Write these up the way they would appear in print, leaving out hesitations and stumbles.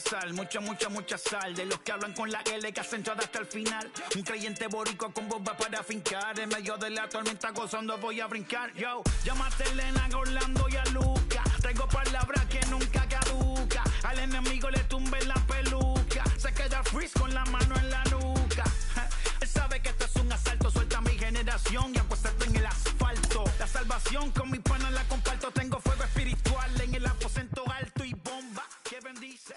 sal, mucha sal. De los que hablan con la L que hacen todo hasta el final. Un creyente boricua con bomba para fincar. En medio de la tormenta gozando voy a brincar. Yo, llámate a Elena, a Orlando y a Luca. Traigo palabras que nunca caduca. Al enemigo le tumbe la peluca. Se queda freeze con la mano en la nuca. Él sabe que esto es un asalto. Suelta mi generación y apuéstate en el asfalto. La salvación con mi pana la comparto. Tengo fuego espiritual en el aposento alto y bomba que bendice.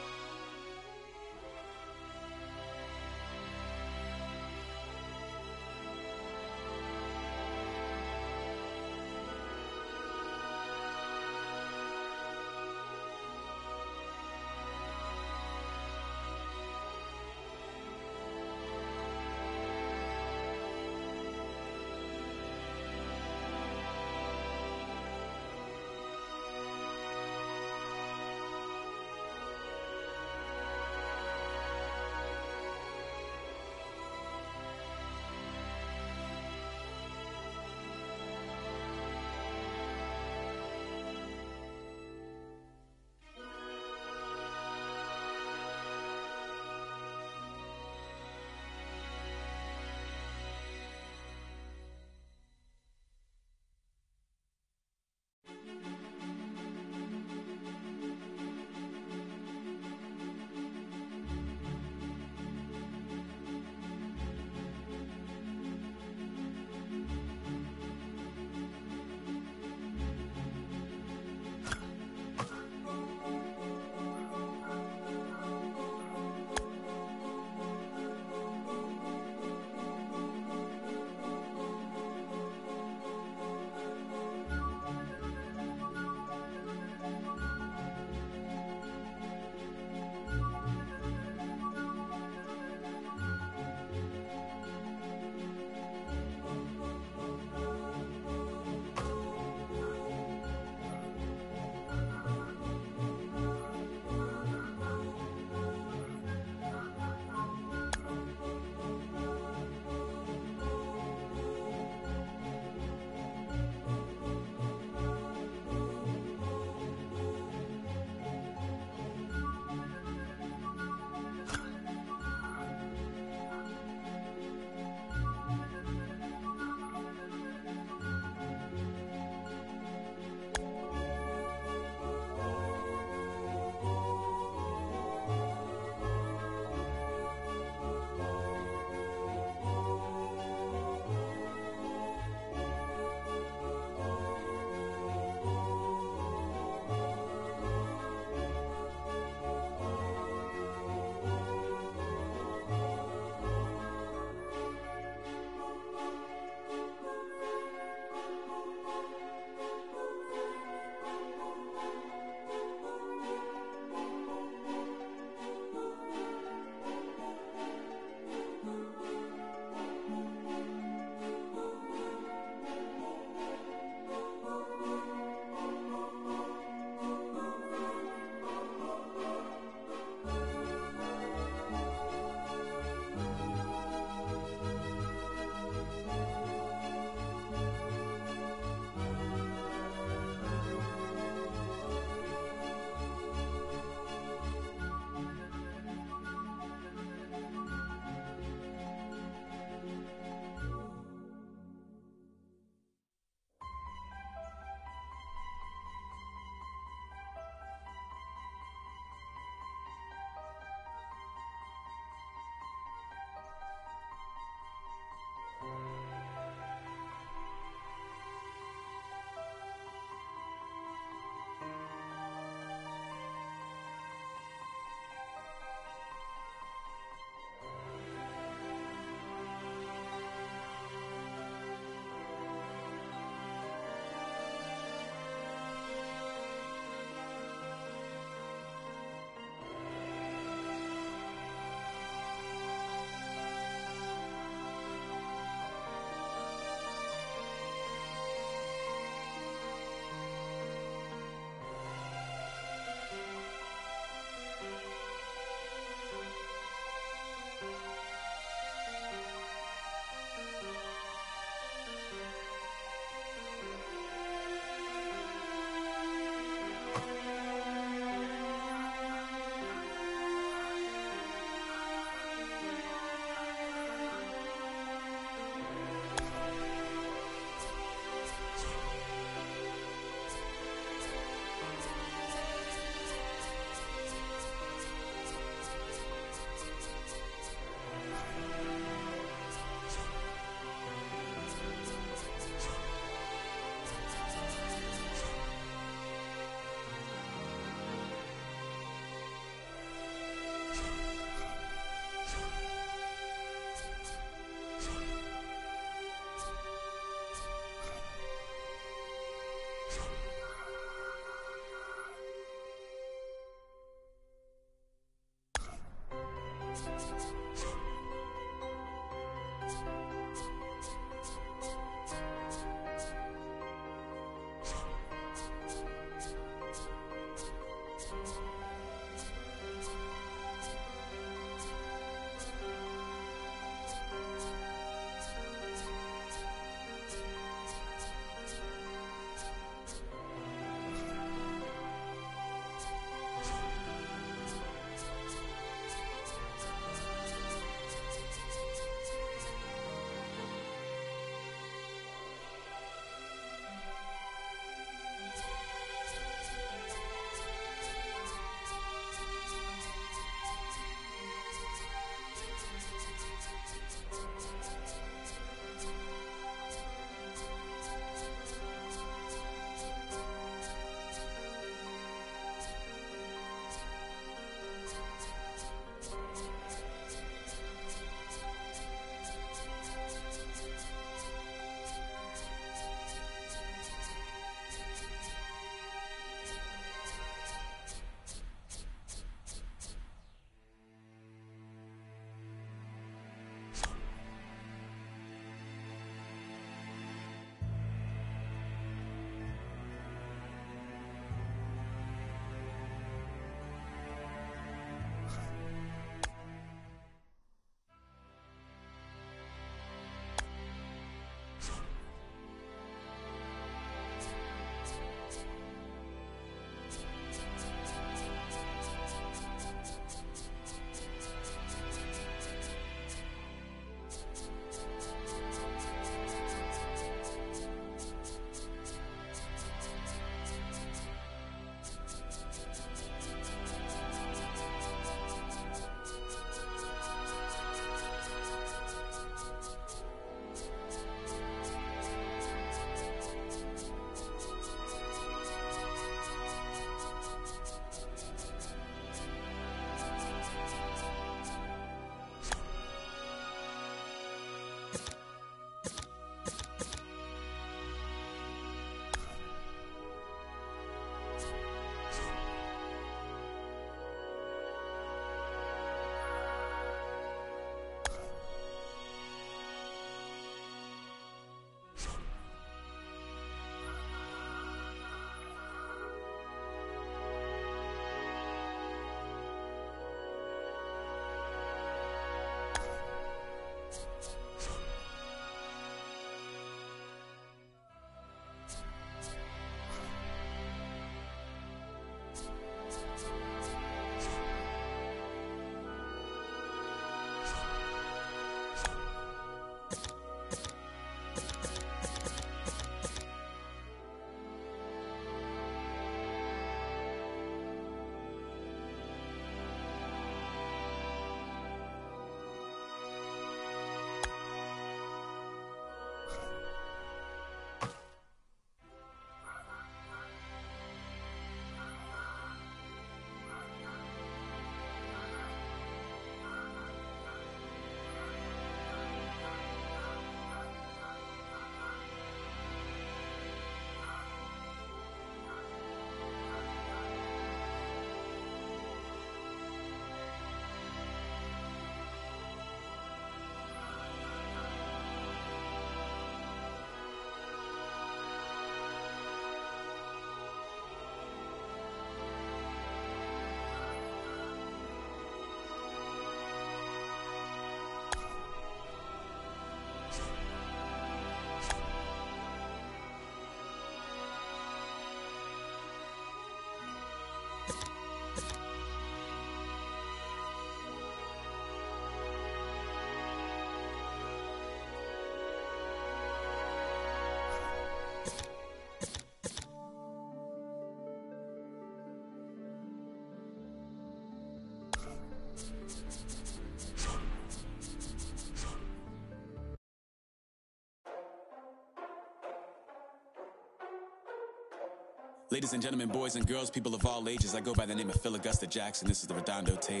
Ladies and gentlemen, boys and girls, people of all ages, I go by the name of Phil Augusta Jackson. This is the Redondo tape.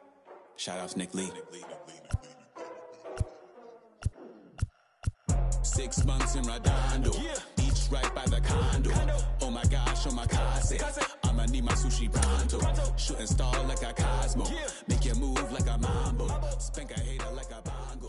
Shout out to Nick Lee. 6 months in Redondo, beach right by the condo. picante. I'ma need my sushi pronto. Shooting star like a Cosmo. Make you move like a mambo. Spank a hater like a bongo.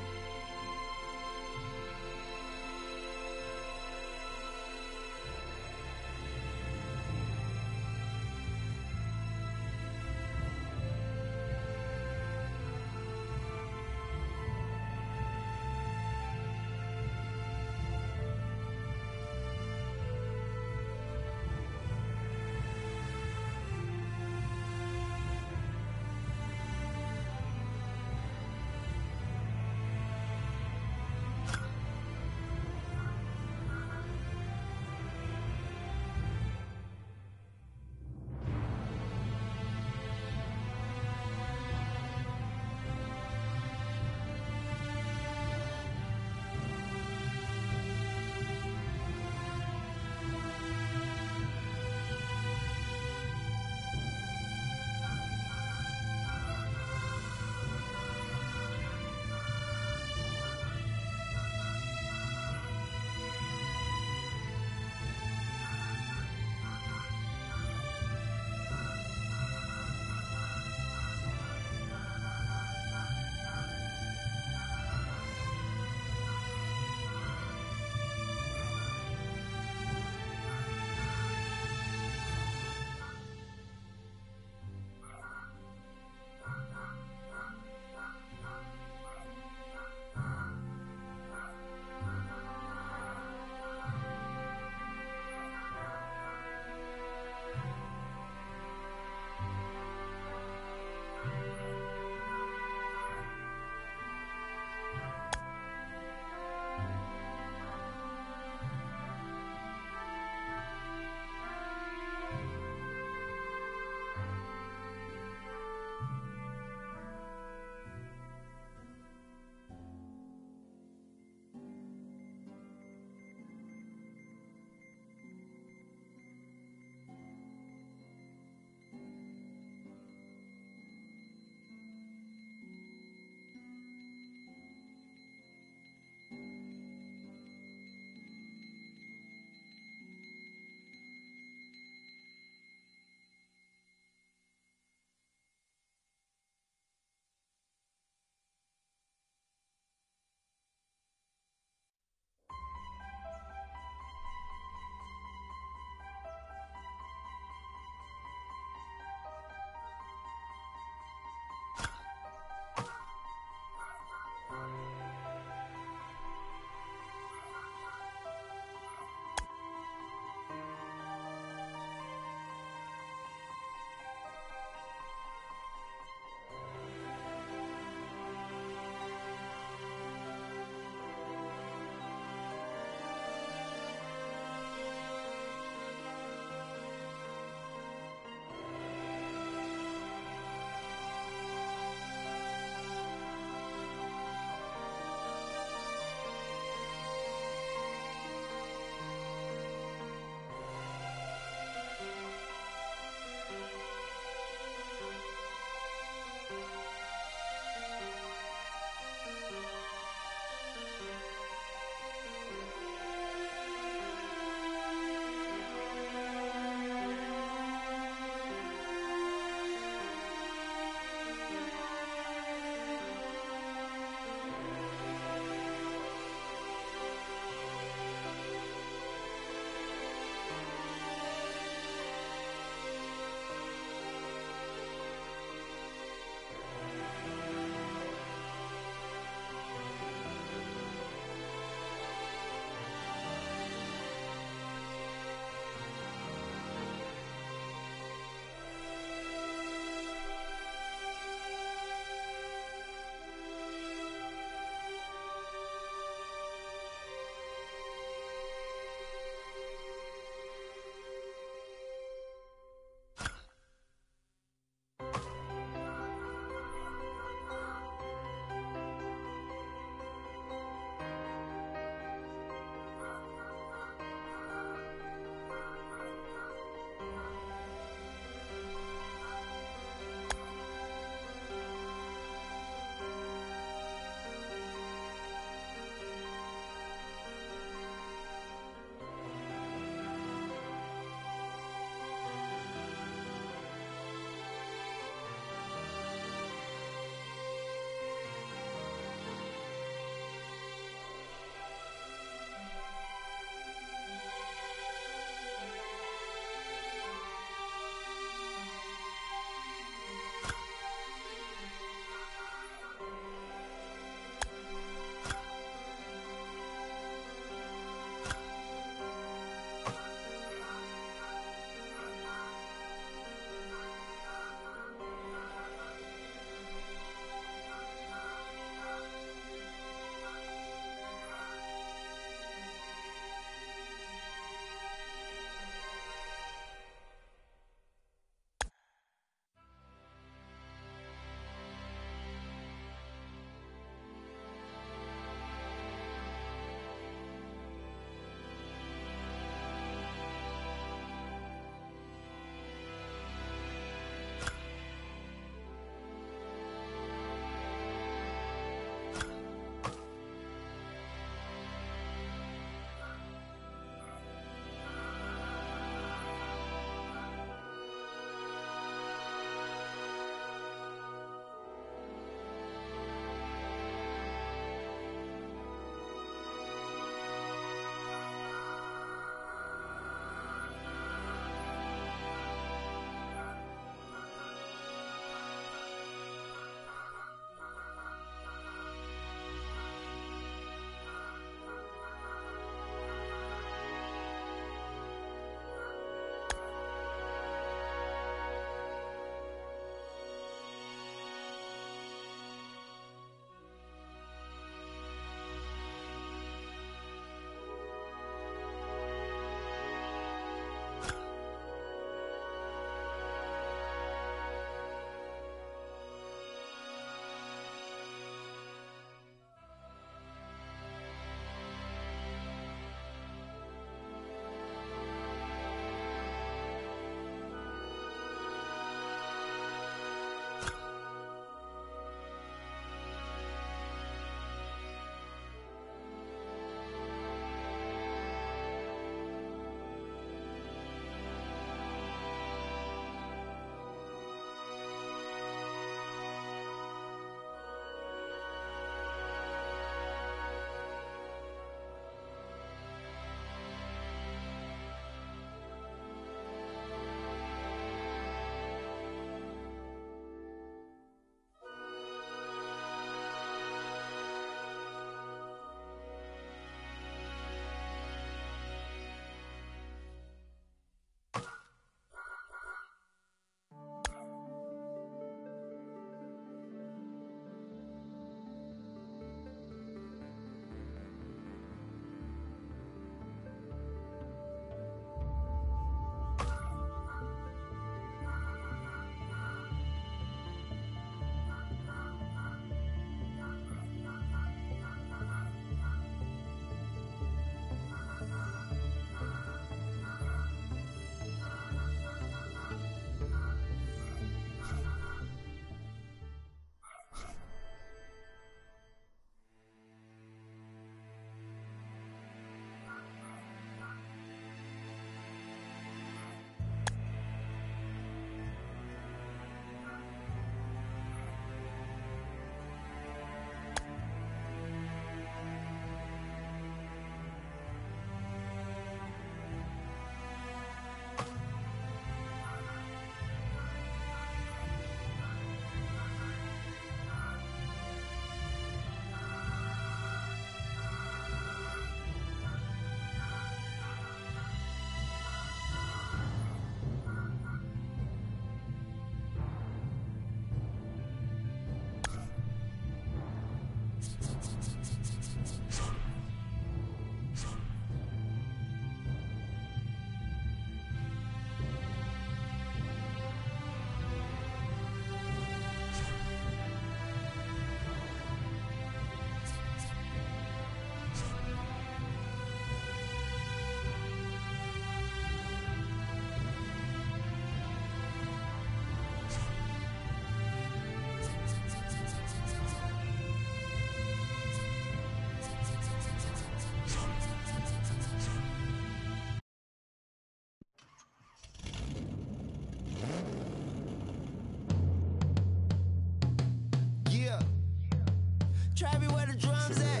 Trappy, where the drums at?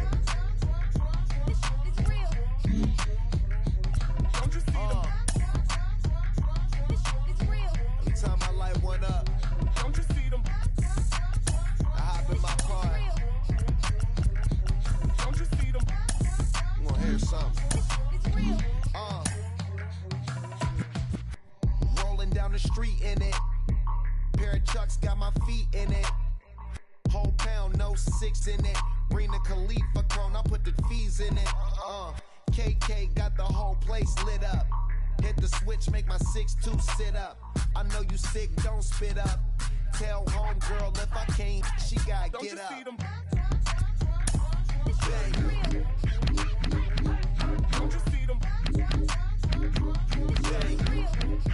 It's real. Don't you see them? It's real. Every time I light one up, don't you see them? I hop in my car. Don't you see them? I'm gonna hear something. It's real. Rolling down the street in it. Pair of Chucks got my feet in it. Whole pound, no 6 in it. Bring the Khalifa clone, I put the fees in it. KK got the whole place lit up. Hit the switch, make my 6'2" sit up. I know you sick, don't spit up. Tell homegirl if I can't, she gotta Don't get you up. see them? Bang. Don't you see them? Bang.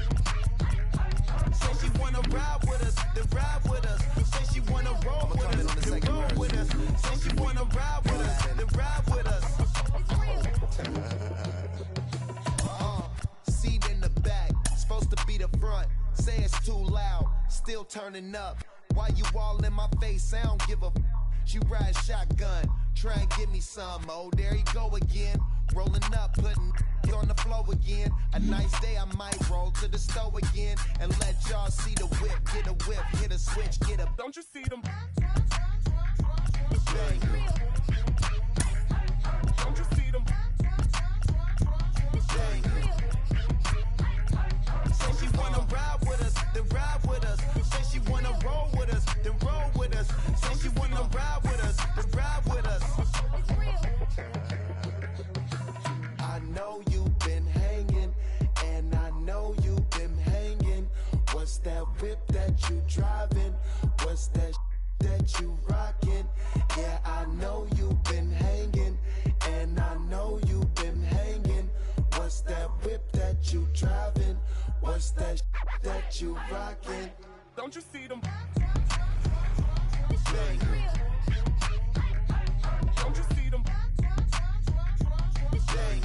Say she wanna ride with us, then ride with us. Say she wanna roll with us, then roll with us. Say she wanna ride with us, then ride with us. Seat in the back, supposed to be the front. Say it's too loud, still turning up. Why you all in my face? I don't give a f. She ride shotgun, try and give me some. Oh, there you go again. Rolling up, putting on the floor again. A nice day, I might roll to the stove again and let y'all see the whip. Get a whip, hit a switch, get a. Don't you see them? Bang. Don't you see them? Bang. Say she wanna ride with us, then ride with us. Say she wanna roll with us, then roll with us. Say she wanna ride with us, then ride with us. I know you've been hanging, and I know you've been hanging. What's that whip that you driving? What's that that you rocking? Yeah, I know you've been hanging, and I know you've been hanging. What's that whip that you driving? What's that that you rocking? Don't you see them? Bang. Don't you see them? Bang.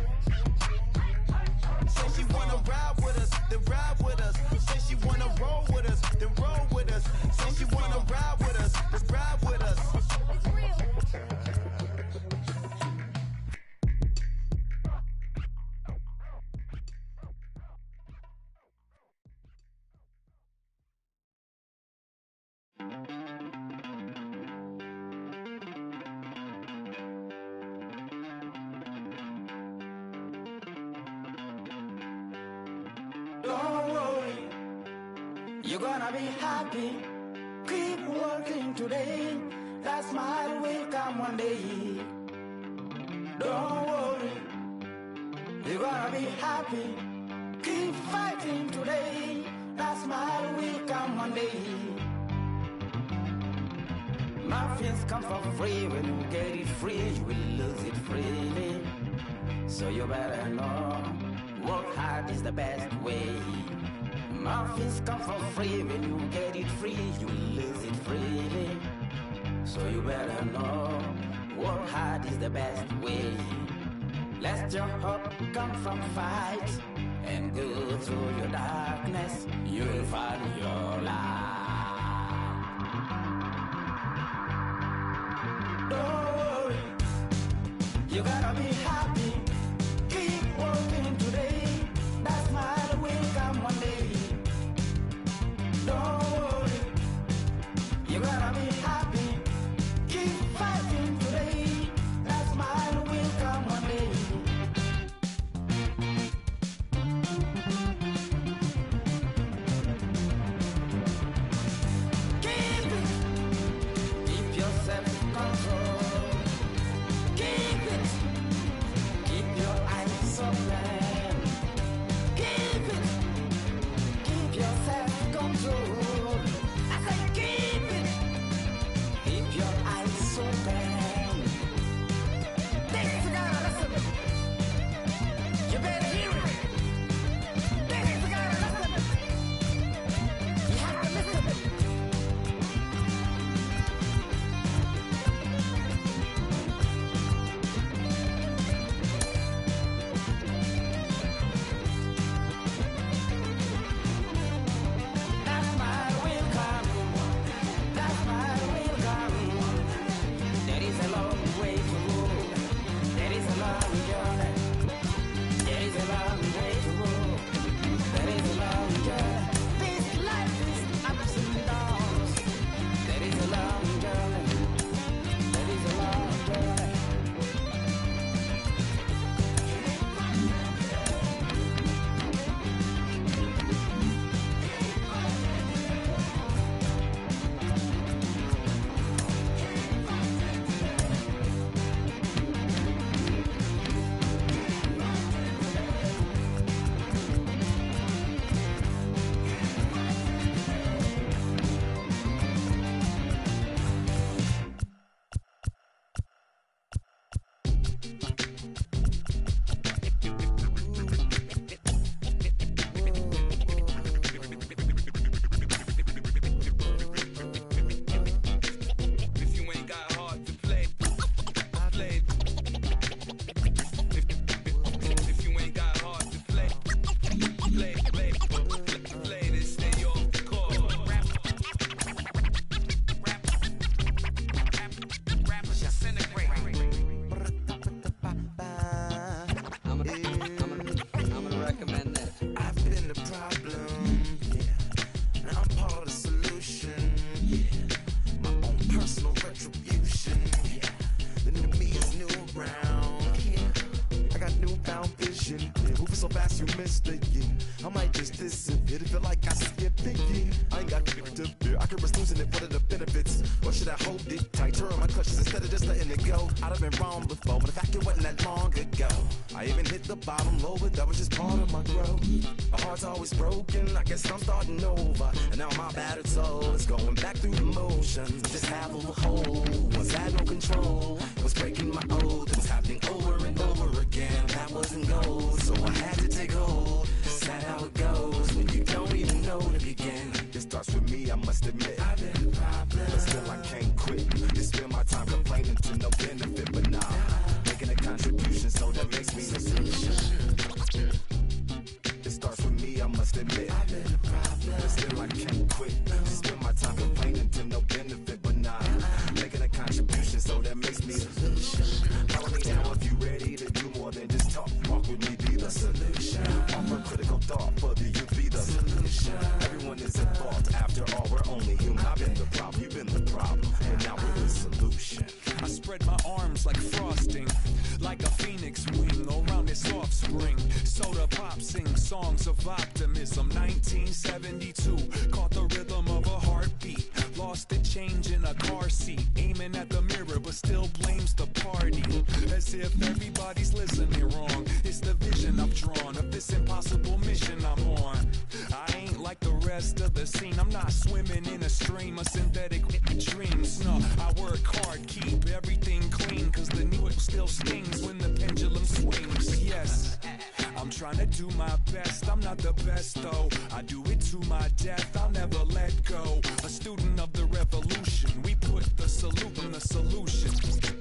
Say she wanna ride with us, then ride with us. Say she wanna roll with us, then roll with us. Say she wanna ride with us, then ride with us. Don't worry, you're gonna be happy. Keep working today. That smile will come one day. Don't worry, you're gonna be happy. Keep fighting today. That smile will come one day. Muffins come for free. When you get it free, you will lose it freely. So you better know, work hard is the best way. Muffins come for free. When you get it free, you will lose it freely. So you better know, work hard is the best way. Let your hope come from fight and go through your darkness. You will find your light. Don't worry, you gotta be happy. Keep working today. That smile will come one day. Don't worry, you gotta be happy. Keep fighting today. That smile will come one day. just this and it feel like I see it picky. I ain't got to fear. I could risk losing it. What are the benefits? Or should I hold it tight? Turn my clutches instead of just letting it go. I'd have been wrong before, but the fact it wasn't that long ago. I even hit the bottom low, but that was just part of my growth. My heart's always broken. I guess I'm starting over, and now my battered soul is going back through the motions. Just half of a whole was had no control. Was breaking my oath. It was happening over and over again. That wasn't gold, so I had to take hold. Sad how it goes when you don't even know to begin. It starts with me, I must admit. I've been a problem, but still I can't quit. You spend my time complaining to no benefit, but nah, making a contribution, so that makes me the solution. It starts with me, I must admit. I've been a problem, but still I can't quit. You spend my time complaining to no benefit, but nah, making a contribution, so that makes me the solution. Follow me now if you ready to do more than just talk. Walk with me, be the solution. Offer critical thought for the youth, be the solution. Everyone is at fault. After all, we're only human. I've been the problem, you've been the problem, and now we're the solution. I spread my arms like frosting, like a phoenix wing around its offspring. Soda Pop sings songs of optimism. 1972, caught the rhythm of a heartbeat. Lost the change in a car seat, aiming at the mirror, but still blames the party. As if everybody's listening wrong. It's the vision I've drawn of this impossible mission I'm on. I ain't like the rest of the scene. I'm not swimming in a stream of synthetic dreams. No, I work hard, keep everything clean, cause the needle still stings when the pendulum swings. Yes, I'm trying to do my best. I'm not the best though. I do it to my death. I'll never let go. A student of the revolution. We put the salute in the solution.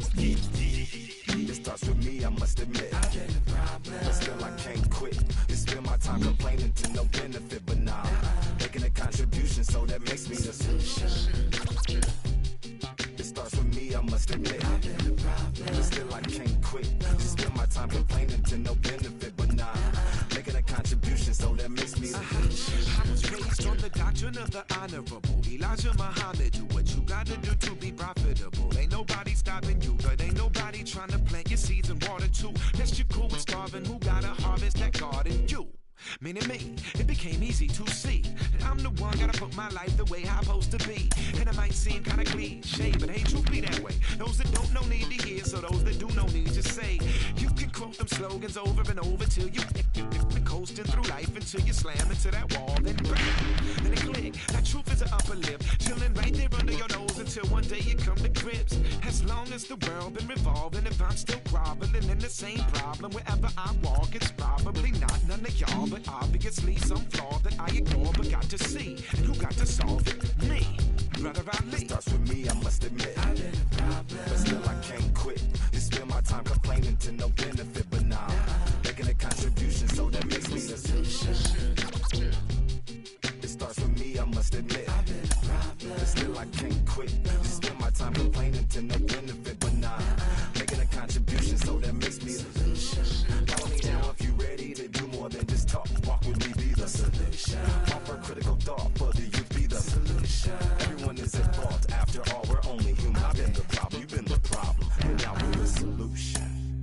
It starts with me, I must admit. I've been a problem, but still I can't quit. You spend my time complaining to no benefit, but nah, making a contribution, so that makes me the solution. It starts with me, I must admit. I've been a problem, but still I can't quit. You spend my time complaining to no benefit, but nah, making a contribution, so that makes me the solution. I was raised on the doctrine of the honorable Elijah Muhammad. Do what you gotta do to be profitable. Ain't nobody stopping you, but ain't nobody trying to plant your seeds and water too. That's your cool with starving. Who gotta harvest that garden? You. Meaning me, it became easy to see that I'm the one gotta put my life the way I'm supposed to be. And it might seem kinda cliche, but hey, truth be that way. Those that don't know need to hear, so those that do know need to say. You can quote them slogans over and over till you coasting through life until you slam into that wall, then bang, then it click. That truth is an upper lip, chilling right there under your nose until one day you come to grips. As long as the world been revolving, if I'm still groveling in the same problem wherever I walk, it's probably not none of y'all, but obviously some flaw that I ignore but got to see. And who got to solve it? Me, Brother Ali. It starts with me, I must admit. I've been a problem, but still I can't quit. You spend my time complaining to no benefit, but nah, making a contribution, so that makes me the solution. It starts with me, I must admit. I've been a problem, but still I can't quit. You spend my time complaining to no benefit, but nah, making a contribution, so that makes me the solution. Follow me now if you ready to do more than just talk. Walk with me, be the solution. Offer critical thought for the youth, be the solution. Everyone is at fault. After all, we're only human. I've been the problem, you've been the problem, and now we're the solution.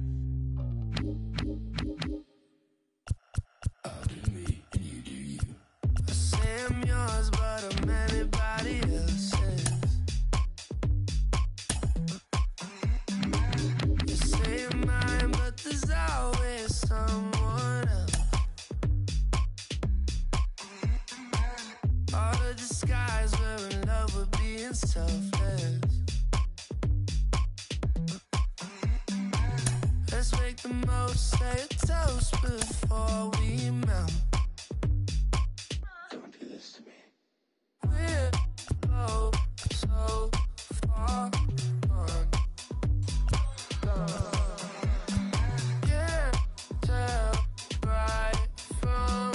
I'll do me and you do you. I say I'm yours, but I'm anybody else's. You say you're mine, but there's always someone else. All the disguise, we're in love with being selfless. Let's make the most, say a toast before we melt. Don't do this to me. We're both so far gone. Can't tell right from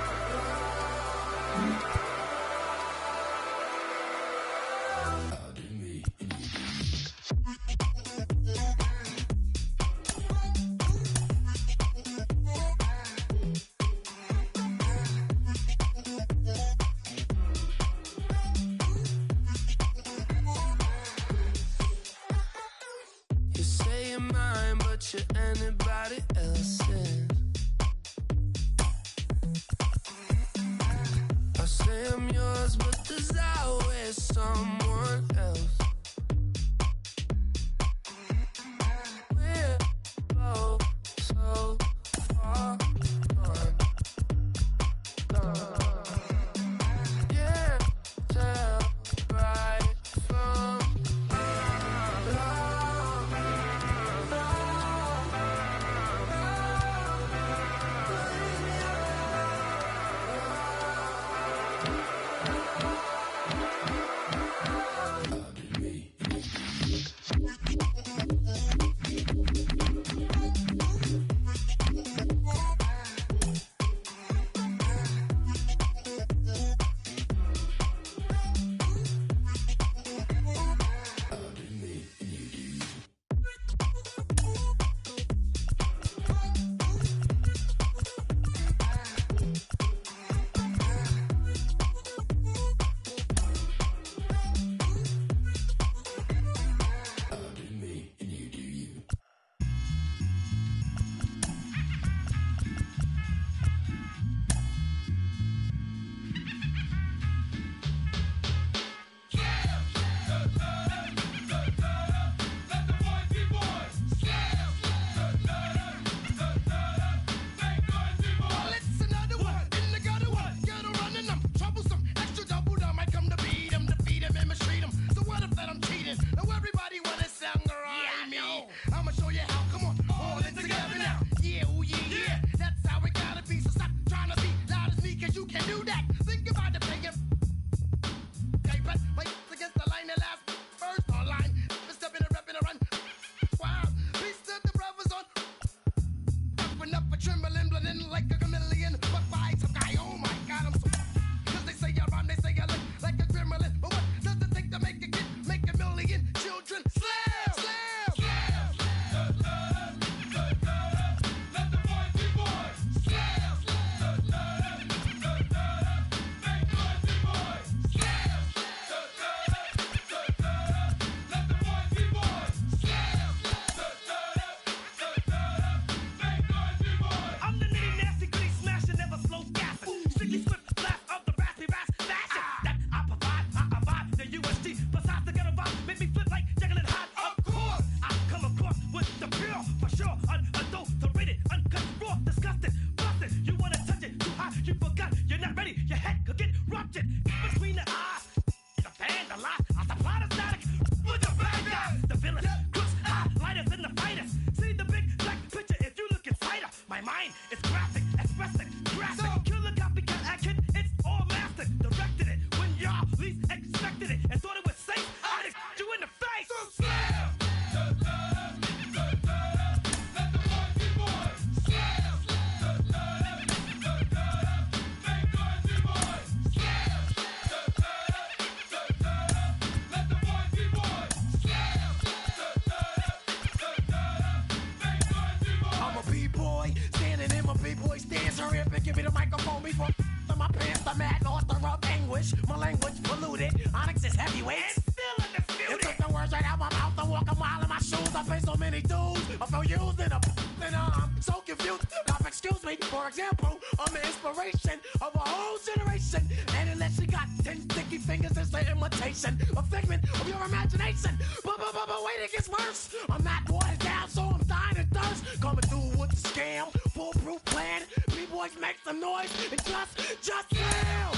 I'll do You say you're mine, but you're anybody else's. I say I'm yours, but there's always someone else. We're both so far gone. Yeah, tell right from a figment of your imagination. But wait, it gets worse. I'm not watered down, so I'm dying of thirst. Coming through with the scam, foolproof plan. B-boys make some noise and just yell.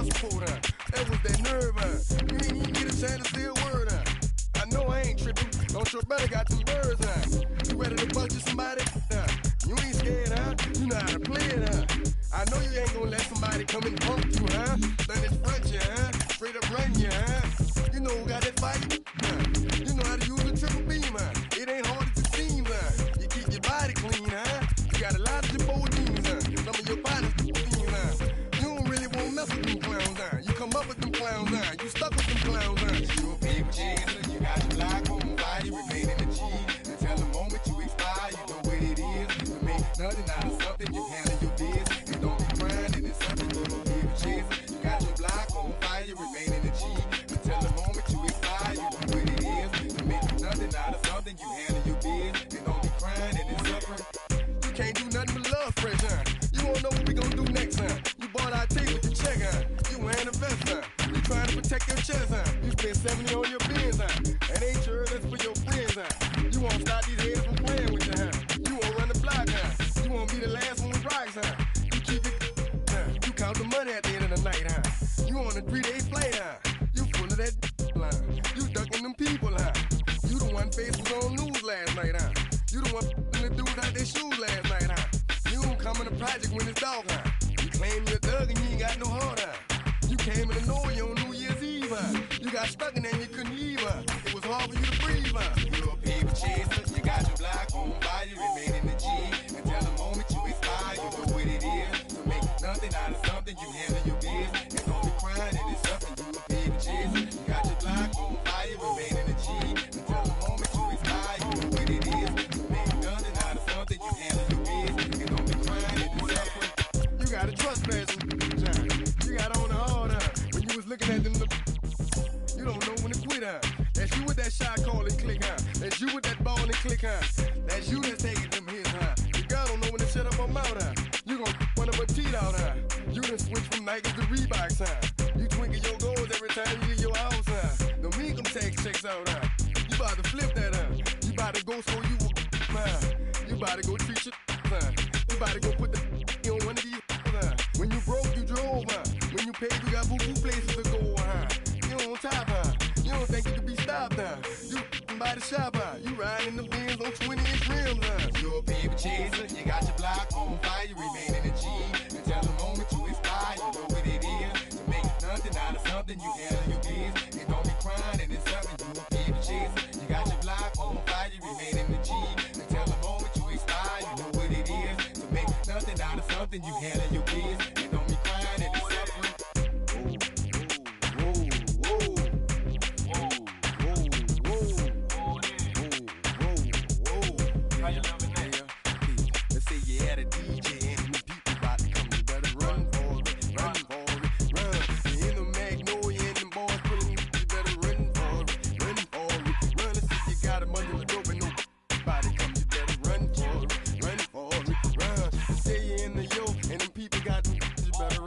support, that was that nerve, you ain't even get a chance to say a word, I know I ain't tripping, don't your brother got some birds, you ready to bust you somebody, you ain't scared, you know how to play it, I know you ain't gonna let somebody come and pump you, then it's front you, straight up run you, you know who got that fight, you know how to use a triple beam, it ain't hard as it seems, you keep your body clean, you got a lot of your bold jeans, some of your body's clean, you don't really wanna mess with them clowns, you come up with them clowns, you stuck with them clowns, you a paper chaser, you got your block on fire, you remain in the G, until the moment you expire, you know what it is, to make nothing out of something, you handle your biz, and don't be crying, and it's something you don't paper chaser, you got your block on fire, you remain in the G, until the moment you expire, you know what it is, to make nothing out of something, you handle your biz, and don't be crying, and it's suffering, you can't do nothing but love fresh, you won't know what we gon' do next, you bought our tape with the check, you wearing a vest, you trying to protect your chest, you spent 70 on your bins, and ain't sure that's for your friends, you won't stop these heads from playing with you, you won't run the block, you won't be the last one with rocks, you keep it, you count the money at the end of the night, you on a 3-day flight, you full of that line, you ducking them people, you the one face was on news last night, you the one the dude out their shoes last night, you don't come in the project when it's dark, you claim you're a thug and you ain't got no heart, you came in the Norway on New Year's Eve, you got stuck in there and you couldn't leave, it was hard for you to breathe, you're a paper chaser, you got your block on fire, you remain in the G, until the moment you expire, you know what it is, to make nothing out of something, you handle your biz, and don't be crying, and it's something, you a paper chaser, you got your block on fire, you remain in the G, until the moment you expire, you know what it is, to make nothing out of something, you handle your biz, and don't be crying, and it's suffering, you got a trust person, you got on the hard, when you was looking at them, you don't know when to quit, that's you with that shot calling click, that's you with that ball and click, that's you that's taking them hits, the girl don't know when to shut up her mouth, you gon' one of her teeth out, you done switch from Nikes to Reeboks, you twinkle your goals every time you leave your house, don't make them take checks out, you about to flip that, you about to go so you about to go treat your, you about to go put the on one of these, when you broke you drove, when you paid you got boo-boo places to go, you on top, you don't think you can be stopped, you by the shop, you riding in the Benz on 20-inch rims, you're a paper chaser, you got your block on fire, you remain in the G, until the moment you expire, you know what it is, to make nothing out of something, you handle your biz, and don't be crying, and it's something, you a paper chaser, you got your block on fire, you remain in the G, until the moment you expire, you know what it is, to make nothing out of something, you handle your biz, and don't be crying, and it's suffering. You better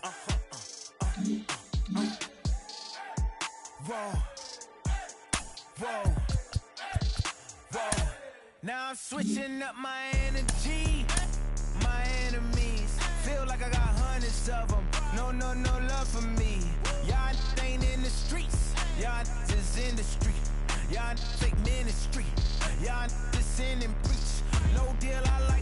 Whoa. Now I'm switching up my energy. My enemies feel like I got hundreds of them. No love for me. Y'all ain't in the streets. Y'all just in the street. Y'all fake ministry. Y'all just sin and preach. No deal, I like